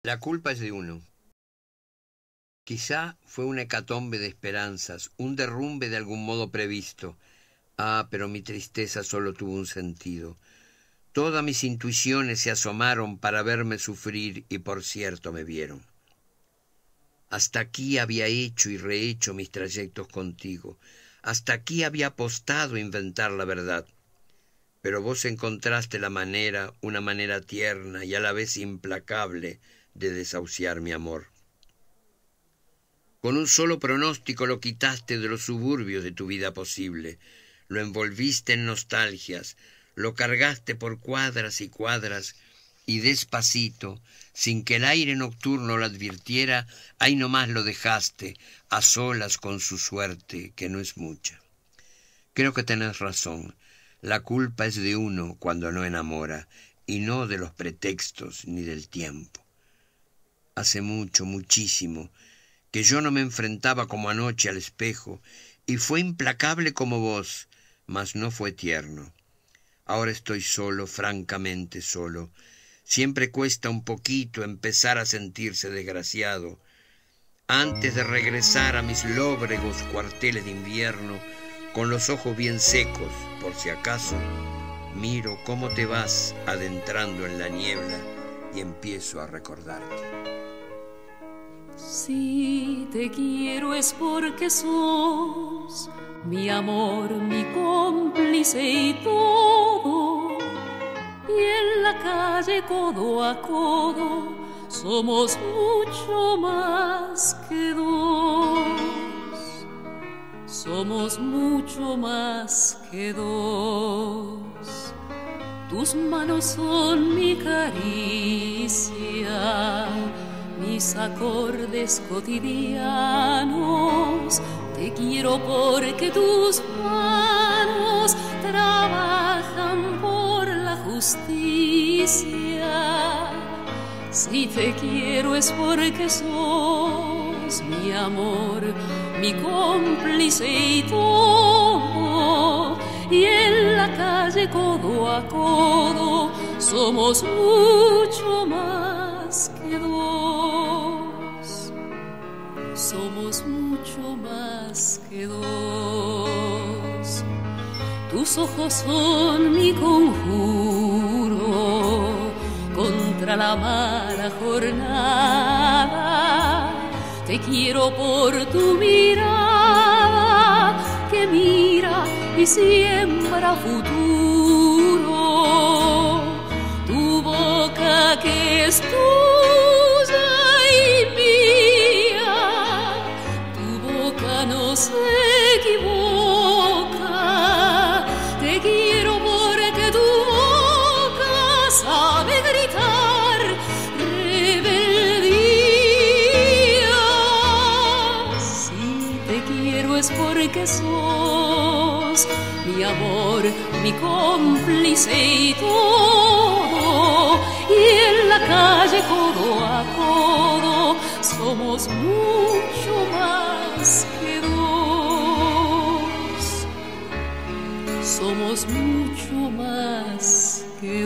La culpa es de uno. Quizá fue una hecatombe de esperanzas, un derrumbe de algún modo previsto. Ah, pero mi tristeza solo tuvo un sentido. Todas mis intuiciones se asomaron para verme sufrir y por cierto me vieron. Hasta aquí había hecho y rehecho mis trayectos contigo. Hasta aquí había apostado a inventar la verdad. Pero vos encontraste la manera, una manera tierna y a la vez implacable de desahuciar mi amor. Con un solo pronóstico lo quitaste de los suburbios de tu vida posible, lo envolviste en nostalgias, lo cargaste por cuadras y cuadras, y despacito, sin que el aire nocturno lo advirtiera, ahí nomás lo dejaste, a solas con su suerte, que no es mucha. Creo que tenés razón, la culpa es de uno cuando no enamora, y no de los pretextos ni del tiempo. Hace mucho, muchísimo, que yo no me enfrentaba como anoche al espejo, y fue implacable como vos, mas no fue tierno. Ahora estoy solo, francamente solo. Siempre cuesta un poquito empezar a sentirse desgraciado. Antes de regresar a mis lóbregos cuarteles de invierno, con los ojos bien secos, por si acaso, miro cómo te vas adentrando en la niebla y empiezo a recordarte. Si te quiero es porque sos mi amor, mi cómplice y todo. Y en la calle codo a codo somos mucho más que dos. Somos mucho más que dos. Tus manos son mi caricia, mis acordes cotidianos. Te quiero porque tus manos trabajan por la justicia. Si te quiero es porque sos mi amor, mi cómplice y todo. Y en la calle codo a codo somos mucho más que dos. Somos mucho más que dos. Tus ojos son mi conjuro contra la mala jornada. Te quiero por tu mirada que mira y siembra futuro. Tu boca que es tuya y mía, tu boca no se equivoca. Te quiero porque tu boca sabe gritar rebeldía. Si te quiero es porque sos mi amor, mi cómplice y todo. Y en la calle codo a codo somos mucho más que dos. Somos mucho más que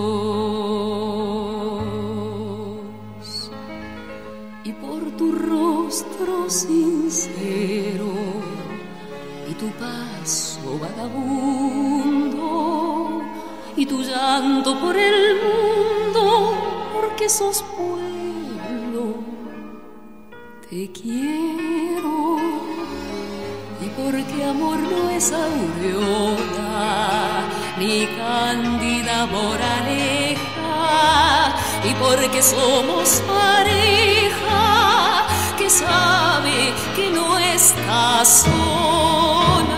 dos. Y por tu rostro sincero y tu paso vagabundo y tu llanto por el mundo, porque sos pueblo, te quiero. Y porque amor no es aureola ni cándida moraleja, y porque somos pareja que sabe que no está sola.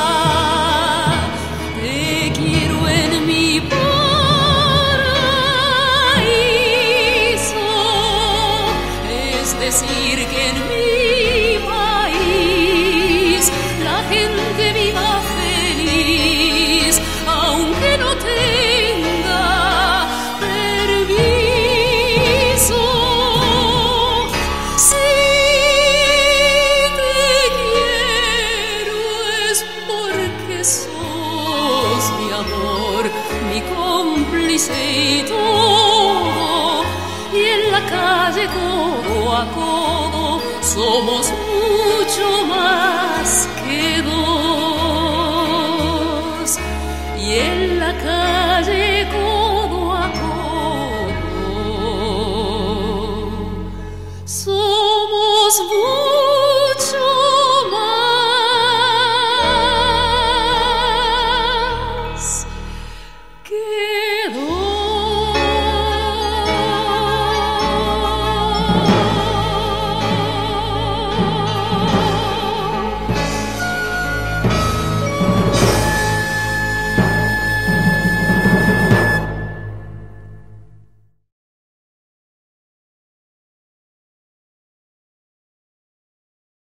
Te quiero en mi paraíso, es decir que en mi país la gente viva feliz, aunque no tenga permiso. Si te quiero es porque sos mi amor, mi cómplice y todo. Y en la calle codo a codo somos mucho más que dos. Y en la calle